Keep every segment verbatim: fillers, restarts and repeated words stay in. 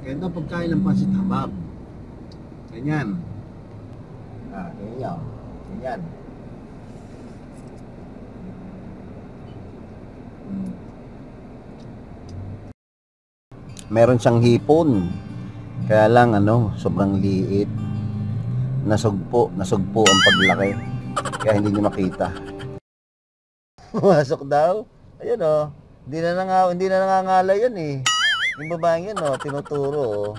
Ganito pagkain ng pansit habab. Ganyan. Ah, ganyan. Ganyan. Hmm. Meron siyang hipon. Kaya lang ano, sobrang liit. Nasugpo, nasugpo ang paglaki. Kaya hindi niyo makita. Masok daw. Ayun oh. Hindi na nang hindi na nangangala 'yan eh. Yung babaeng 'yan oh, tinuturo oh.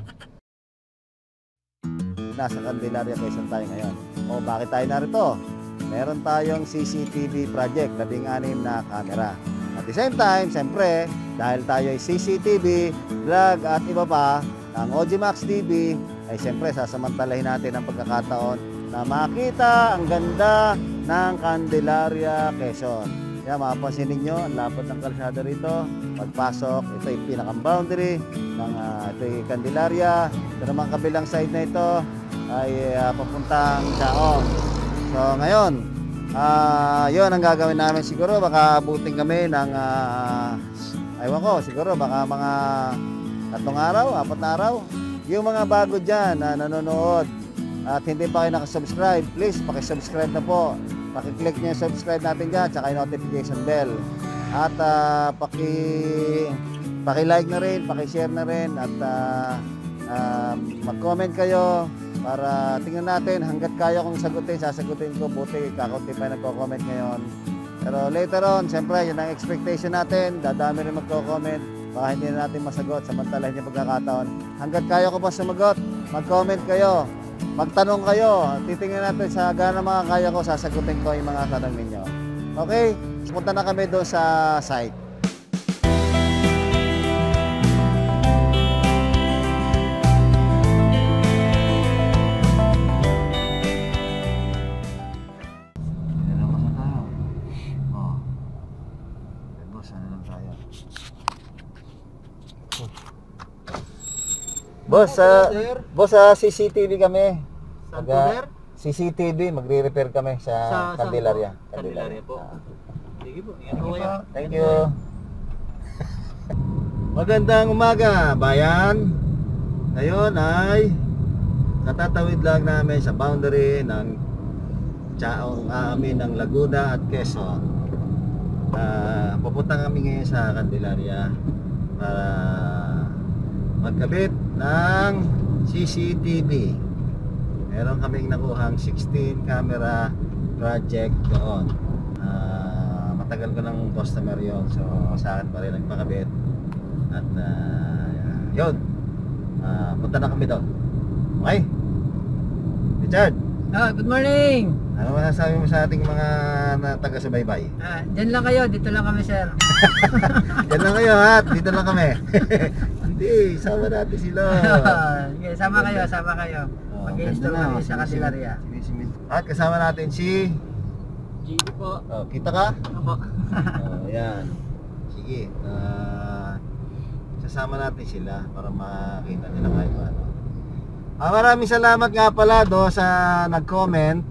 Nasa Candelaria, Quezon tayo ngayon. O bakit tayo narito? Meron tayong C C T V project, labing anim na camera. At the same time, siyempre, dahil tayo ay C C T V, vlog at iba pa, ang Audimax T V, ay siyempre sasamantalahin natin ang pagkakataon na makita ang ganda ng Candelaria, Quezon. Yan, mapapansin ninyo, ang lapad ng kalsada rito. Pagpasok, ito yung pinakang boundary ng uh, ito yung Candelaria. Ito naman kabilang side na ito ay uh, papuntang Chaong. So ngayon, uh, yun ang gagawin namin siguro. Baka abutin kami ng, uh, aywan ko, siguro baka mga tatlong araw, apat na araw. Yung mga bago dyan na nanonood at hindi pa kayo nakasubscribe, please pakisubscribe na po. Paki-click niyo yung subscribe natin dyan, tsaka yung notification bell. At uh, paki paki-like na rin, paki-share na rin, at uh, uh, mag-comment kayo para tingnan natin hanggat kaya kong sagutin, sasagutin ko. Buti kakaunti pa nagko-comment ngayon. Pero later on, siyempre, yun ang expectation natin. Dadami rin magko-comment. Baka hindi na natin masagot, samantala hindi pagkakataon. Hanggat kaya ko pa sumagot, mag-comment kayo. Magtanong kayo, titingnan natin sa gana mga kaya ko, sasagutin ko yung mga tanong ninyo. Okay, punta na kami doon sa site. Boss, sa uh, boss sa uh, C C T V kami. Mag, C C T V, magre-repair kami sa, sa Candelaria. Sa Candelaria po. Ah. Sige po, ingat po kayo. Thank you. Magandang umaga, bayan. Ngayon ay katatawid lang namin sa boundary ng Chaong amin ng Laguna at Quezon. Uh, pupunta kami ngayon sa Candelaria para magkabit ng C C T V. Meron kaming nakuhang sixteen camera project doon. Uh, matagal ko ng customer yon, so sa akin pa rin nagpakabit. At uh, yun, uh, punta na kami doon. Okay? Richard! Ah, good morning! Ano masasabi mo sa ating mga taga-subaybay? Ah, dyan lang kayo, dito lang kami, sir. Dyan lang kayo ha, dito lang kami. Hindi, sama natin sila. Okay, sama kayo, sama kayo. Oh, mag-i-install kami sa Candelaria. At kasama natin si G D po. Oh, kita ka? Opo. Oh, yan. Sige. Uh, sasama natin sila para makita nila kayo ano. Ah, maraming salamat nga pala do sa nag-comment.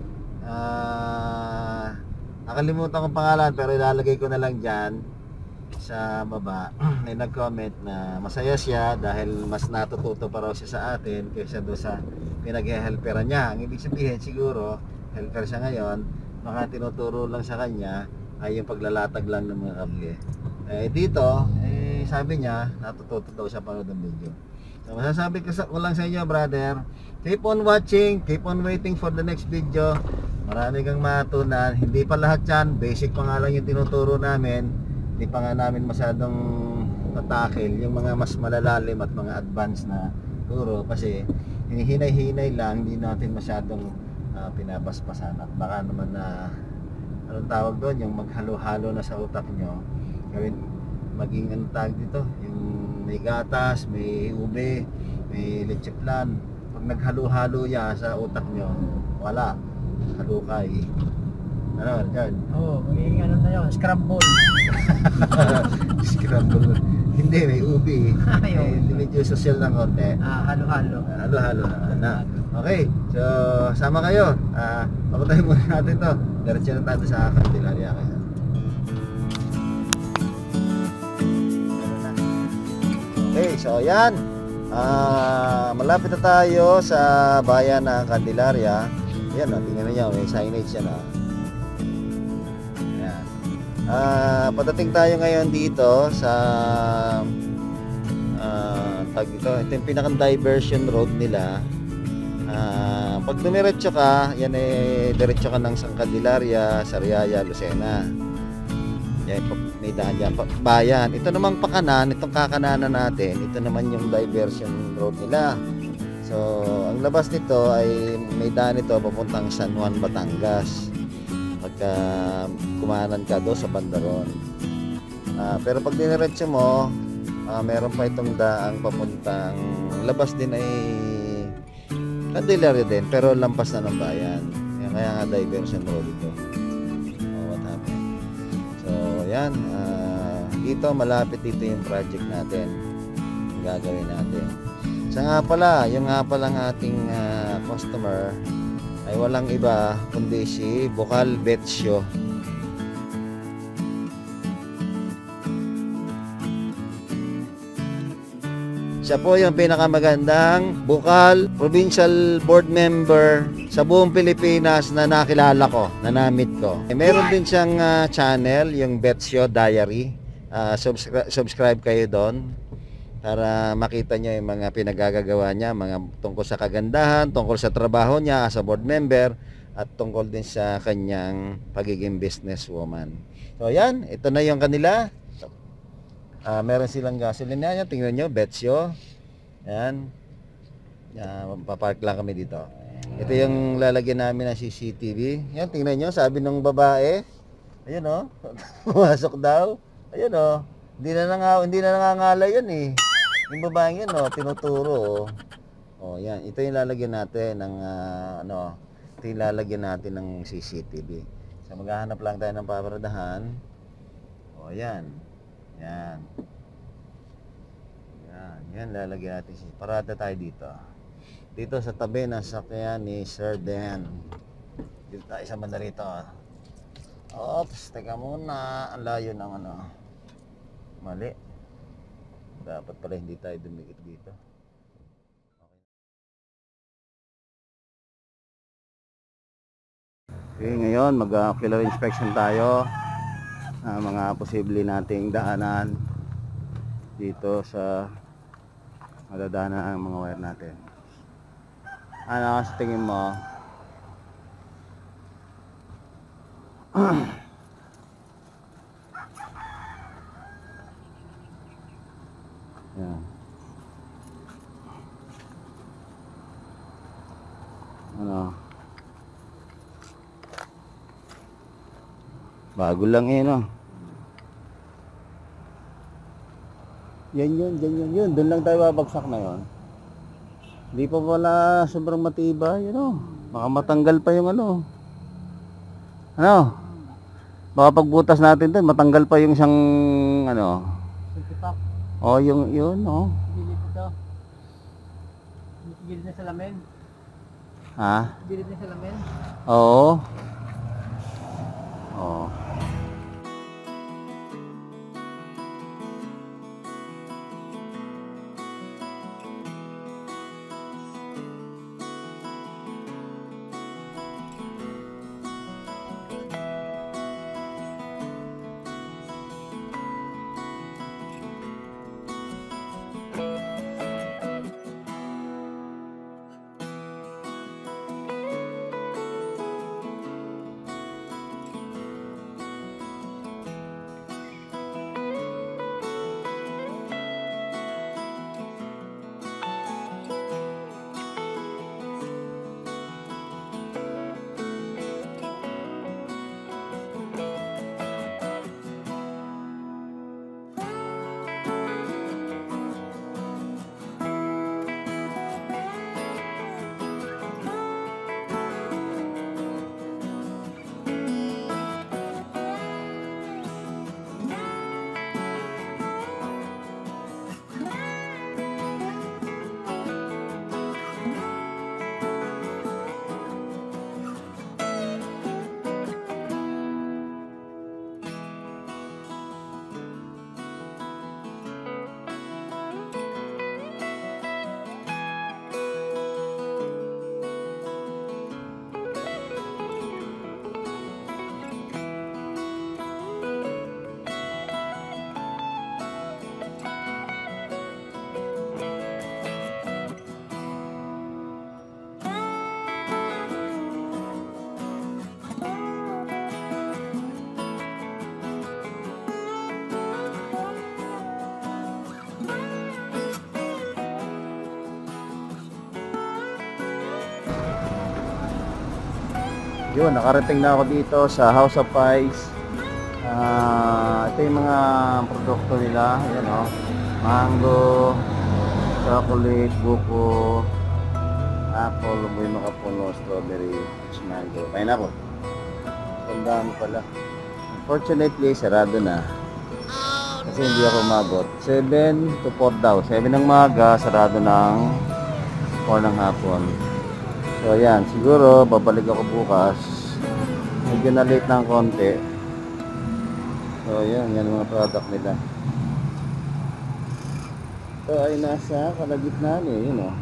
Ah, nakalimutan ko pangalan pero ilalagay ko na lang diyan sa baba. May nag-comment na masaya siya dahil mas natututo pa raw siya sa atin kaysa do sa pinag-helperan niya. Ang ibig sabihin siguro, helper siya ngayon, baka tinuturo lang sa kanya ay yung paglalatag lang ng mga kable. Eh dito, eh sabi niya, natututo daw siya panood ng video. So masasabi ko, sa, ko lang sa inyo brother, keep on watching, keep on waiting for the next video. Marami kang matunan. Hindi pa lahat yan, basic pa nga lang yung tinuturo namin. Hindi pa nga namin masyadong tatakil yung mga mas malalalim at mga advanced na turo kasi hinihinay-hinay lang, hindi natin masyadong uh, pinapaspasan at baka naman na anong tawag doon, yung maghalo-halo na sa utak nyo gawin, maging anong tawag dito, yung may gatas, may ube, may leche flan. Pag naghalo-halo ya sa utak nyo, wala, halukay. Ano, Richard? Oo, oh, magiging ano na yun, scramble. Scramble. Hindi, may ubi. Eh, medyo social lang konti. Ah, halo-halo. Uh, halo-halo na. Okay, so sama kayo. Ah, uh, papuntahin muna natin to. Diretso na tayo sa Candelaria kayo. Okay, so yan. Ah, malapit na tayo sa bayan ng Candelaria. Ayan, oh, tingnan niyo, may signage yan. Oh. Ayan. Ah, padating tayo ngayon dito sa ah, tag ito. Ito yung pinakang diversion road nila. Ah, pag dumiretso ka, yan eh diretso ka ng San Candelaria, Sariaya, Lucena. Yan, may daan dyan, pa- bayan. Ito namang pakanan, itong kakananan natin, ito naman yung diversion road nila. So, ang labas nito ay may daan ito papuntang San Juan, Batangas. Pagka kumanan ka doon sa Bandaron. Ah, pero pag diniretso mo, ah, meron pa itong daang papuntang labas din ay Candelaria din, pero lampas na ng bayan. Yan, kaya nga diversion road ito. Oh, what happened? So, yan. Uh, dito, malapit dito yung project natin. Yung gagawin natin. Sa nga pala, yung nga palang ating uh, customer ay walang iba kundi si Bukal Betsyo. Siya po yung pinakamagandang Bukal Provincial Board Member sa buong Pilipinas na nakilala ko, na namit ko. Eh, meron din siyang uh, channel, yung Betsyo Diary. Uh, subscri- subscribe kayo doon para makita nyo yung mga pinagagagawa niya, mga tungkol sa kagandahan, tungkol sa trabaho niya as a board member, at tungkol din sa kanyang pagiging businesswoman. So yan, ito na yung kanila. Uh, meron silang gasolina yan. Tingnan nyo, Betsyo. Yan. Uh, papark lang kami dito. Ito yung lalagyan namin ng C C T V. Yan, tingnan nyo. Sabi nung babae. Ayun o. Oh, pumasok daw. Ayun o. Oh, hindi na nang, hindi na nangangala yan eh. Yung babaeng yan o. Oh, tinuturo o. Oh. Oh, yan. Ito yung lalagyan natin ng uh, ano. Ito yung lalagyan natin ng C C T V. So maghahanap lang tayo ng paparadahan. O, oh, yan. Yan. Yan. Yan, lalagyan natin. Parada tayo dito. Dito sa tabi ng sakyan ni Sir Dan. Dito tayo sa banda rito. Oops, teka muna. Ang layo ng ano. Mali. Dapat pala hindi tayo dumikit dito. Okay, ngayon mag-ocular inspection tayo. Uh, mga posible nating daanan dito sa madadaanan ang mga wire natin. Ano sa tingin mo? Yan. Ano? Bago lang eh, no? Yan yun, yan yun, yun. Doon lang tayo babagsak na yun. Hindi pa wala sobrang matibay, you know. Baka matanggal pa yung ano. Ano? Baka pagbutas natin doon, matanggal pa yung isang, ano. Oh, yung, yun, oh. Gilid ito. Gilid na salamin. Ha? Gilid na salamin. Oo. Oo. Yun, nakarating na ako dito sa House of Pies. Ah, ito yung mga produkto nila. Ayan o. Mango, chocolate, buko, apple, buhay makapuno, strawberry, peach mango, pineapple. Ang dami pala. Unfortunately, sarado na. Kasi hindi ako umabot. seven to four daw. seven ng maga, sarado ng four ng hapon. So ayan, siguro babalik ako bukas. Medyo na late ng konti. So ayan, yan ang mga product nila. Ito ay nasa kalagitnaan eh, yun o.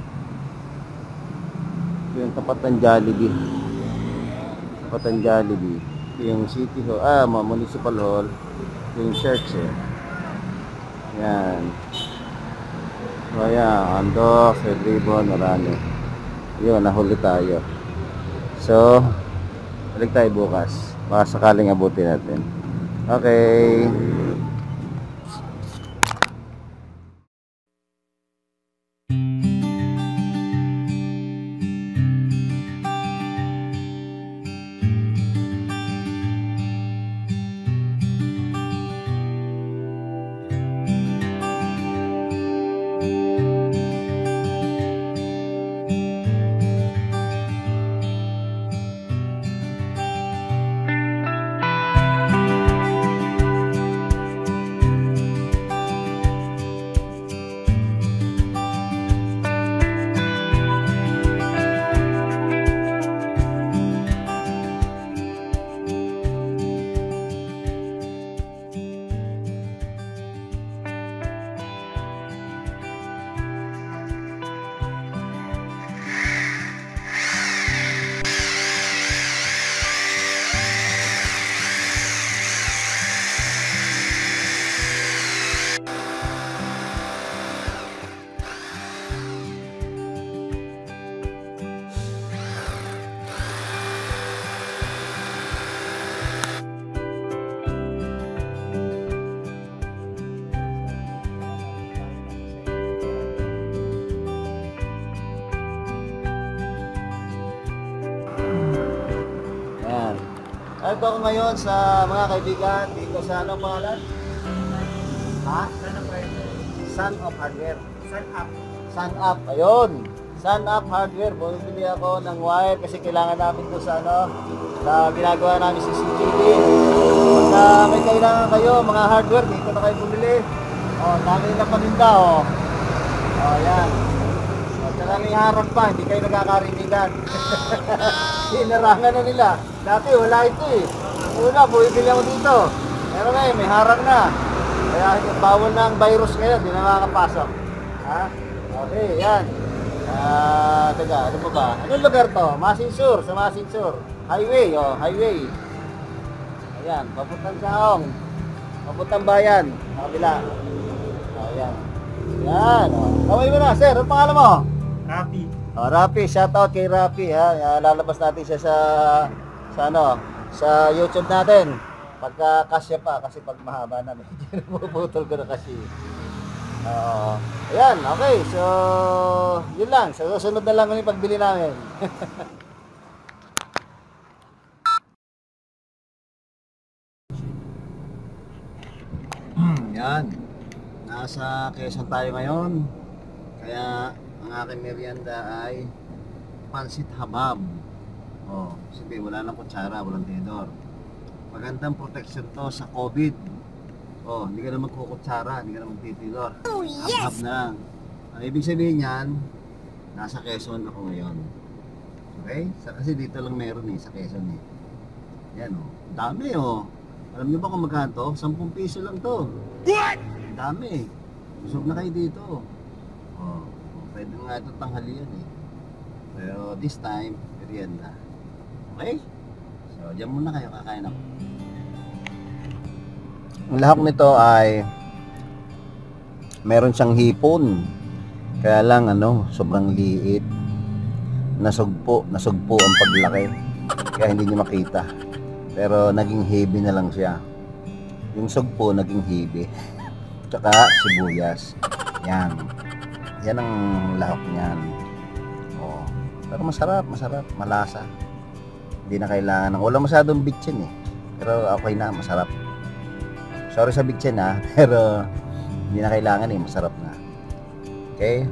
Ito yung tapat ng Jollibee. Tapat ng Jollibee. Ito yung City Hall, ah, Municipal Hall. Ito yung church eh. Yan. So ayan, Ando, Red Ribbon, marami. Yun, nahuli tayo. So, balik tayo bukas. Baka sakaling abutin natin. Okay. Ito ako ngayon sa mga kaibigan dito sa anong pangalan? Ha? Sun of Hardware. Sun Up. Sun Up. Ayun. Sun Up Hardware. Bumibili ako ng wire kasi kailangan namin ito sa ano, sa ginagawa namin sa C C T V. Pagka may kailangan kayo, mga hardware, dito na kayo bumili. O, dami na paninda o. O, yan. O, tsaka may harap pa, hindi kayo nagkakarinigan. Hinarangan na nila. Dati wala ito eh. Una, bumibili ako dito. Pero ngayon, may harang na. Kaya bawal na ang virus ngayon, hindi na makakapasok. Ha? Okay, yan. Ah, teka, ano pa ba? Anong lugar to? Masinsur, sa Masinsur. Highway, oh, highway. Ayan, papuntang Saong. Papuntang bayan. Kabila. Oh, yan. Yan, oh. Kaway mo na, sir. Ano pangalan mo? Rapi. Oh, Rapi, shoutout kay Rapi ha. Uh, lalabas natin siya sa sa ano, sa YouTube natin. Pagka kasya pa kasi pag mahaba na medyo napuputol ko na kasi. Oo. Uh, ayan, okay. So, yun lang. Sa susunod na lang yung pagbili namin. Yan. Nasa Quezon tayo ngayon. Kaya ang aking merienda ay pansit habab. Oh, sabi wala nang kutsara, walang tenedor. Magandang protection to sa COVID. Oh, hindi ka na magkukutsara, hindi ka na magtitidor. Oh, yes! Habab na lang. Ang ibig sabihin niyan, nasa Quezon ako ngayon. Okay? Sa, kasi dito lang meron eh, sa Quezon eh. Yan oh. Dami oh. Alam niyo ba kung magkano to? ten piso lang to. What? Dami. Busog na kayo dito. Oh, pwede nga ito tanghalian eh. Pero this time, merienda. Okay? So, dyan muna kayo, kakain ako. Ang lahok nito ay meron siyang hipon. Kaya lang ano, sobrang liit. Nasugpo, nasugpo ang paglaki. Kaya hindi niyo makita. Pero naging heavy na lang siya. Yung sugpo naging heavy. Tsaka sibuyas. Yan. Yan ang lahok niyan. Oh. Pero masarap, masarap, malasa. Hindi na kailangan ng, wala masyadong bitchin eh. Pero okay na, masarap. Sorry sa bitchin ha, pero hindi na kailangan eh, masarap na. Okay?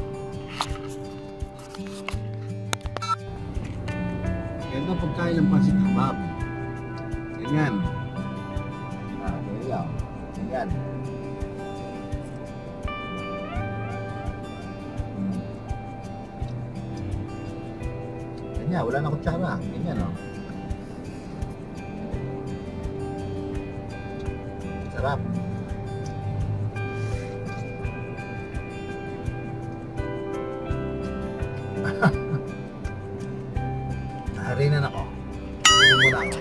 Ganito pagkain ng pansit habab. Ganyan. Ah, ganyan. Ganyan. Hmm. Ganyan, wala na kutsara. Ganyan o. Oh. Sarap. Naharinan ako. Hindi muna ako.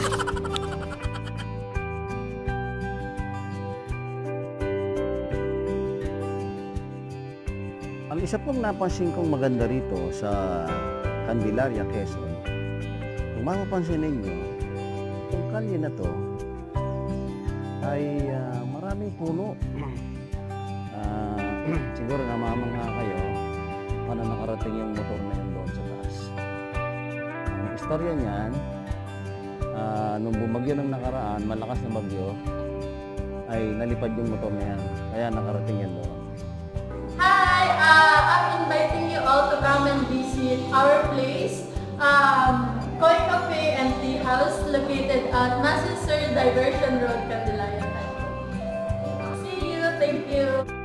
Ang isa pong napansin kong maganda rito sa Candelaria, Quezon, kung mapapansin ninyo, itong kalye na to ay uh, maraming puno. Uh, siguro namamangha kayo paano nakarating yung motor na yun doon sa taas. Ang istorya niyan, uh, nung bumagyo ng nakaraan, malakas na bagyo, ay nalipad yung motor na yan. Kaya nakarating yan doon. Hi! Uh, I'm inviting you all to come and visit our place, um, Koi Cafe and Tea House, located at Masisur Diversion Road, Candelaria. See you! Thank you!